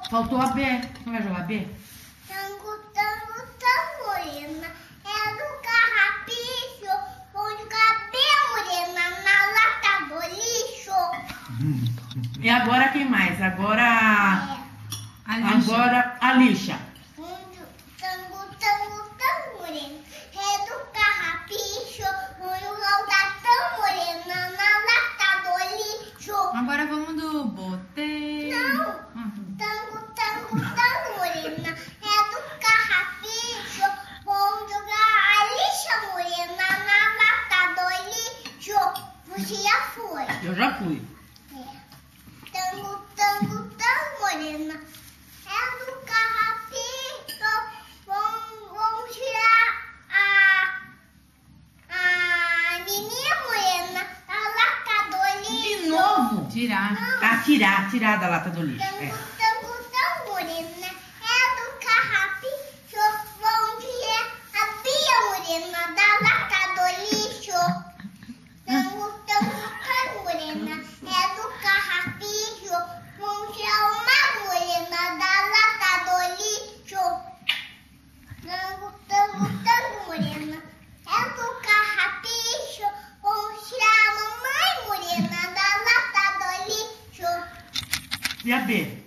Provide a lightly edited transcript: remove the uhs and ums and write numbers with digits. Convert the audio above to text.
Faltou a B. Não vai jogar B? Tango, tango, tamborina. É do carrapicho. Onde cabelo morena na lata do lixo. E agora quem mais? Agora a lixa. Tango, tango, tamborina. É do carrapicho. Onde da tamborina na lata do lixo. Agora vamos do boteiro. Não. Tango, tango, tamborina. É do carrapicho. Vamos jogar a lixa morena na lata do lixo. Você já foi. Eu já fui. Tango, tango, tamborina. É do carrapicho. Vamos tirar a menina morena da lata do lixo. De novo? Tirar. Tirar da lata do lixo. Tango, É. tango, tamborina. É do carrapicho. Vamos tirar a pia morena da lata do lixo. Tango, tango, tamborina. É do carrapicho. Vamos tirar uma morena da lata do lixo. Tango, tango, tamborina. É do carrapicho. Vamos tirar a mamãe morena da lata do lixo. E a B?